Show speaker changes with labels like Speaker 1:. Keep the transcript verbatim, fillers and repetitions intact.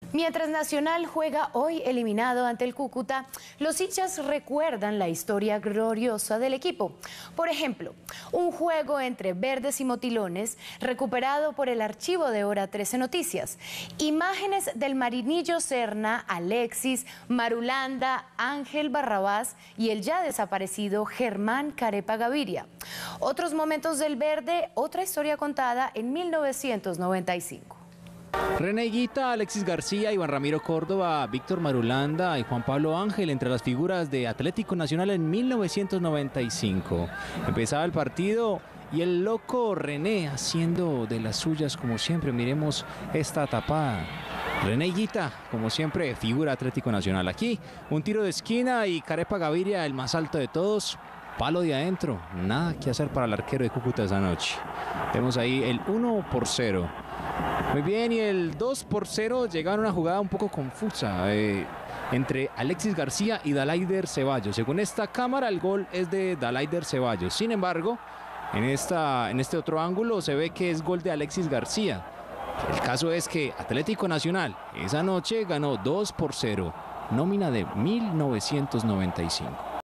Speaker 1: Mientras Nacional juega hoy eliminado ante el Cúcuta, los hinchas recuerdan la historia gloriosa del equipo. Por ejemplo, un juego entre verdes y motilones recuperado por el archivo de Hora trece Noticias. Imágenes del Marinillo Serna, Alexis, Marulanda, Ángel Barrabás y el ya desaparecido Germán Carepa Gaviria. Otros momentos del verde, otra historia contada en mil novecientos noventa y cinco.
Speaker 2: René Higuita, Alexis García, Iván Ramiro Córdoba, Víctor Marulanda y Juan Pablo Ángel entre las figuras de Atlético Nacional en mil novecientos noventa y cinco. Empezaba el partido y el loco René haciendo de las suyas como siempre. Miremos esta tapada. René Higuita, como siempre, figura Atlético Nacional. Aquí un tiro de esquina y Carepa Gaviria, el más alto de todos. Palo de adentro, nada que hacer para el arquero de Cúcuta esa noche. Vemos ahí el uno por cero. Muy bien, y el dos por cero llegaba a una jugada un poco confusa eh, entre Alexis García y Dalaider Ceballos. Según esta cámara, el gol es de Dalaider Ceballos. Sin embargo, en, esta, en este otro ángulo se ve que es gol de Alexis García. El caso es que Atlético Nacional esa noche ganó dos por cero, nómina de mil novecientos noventa y cinco.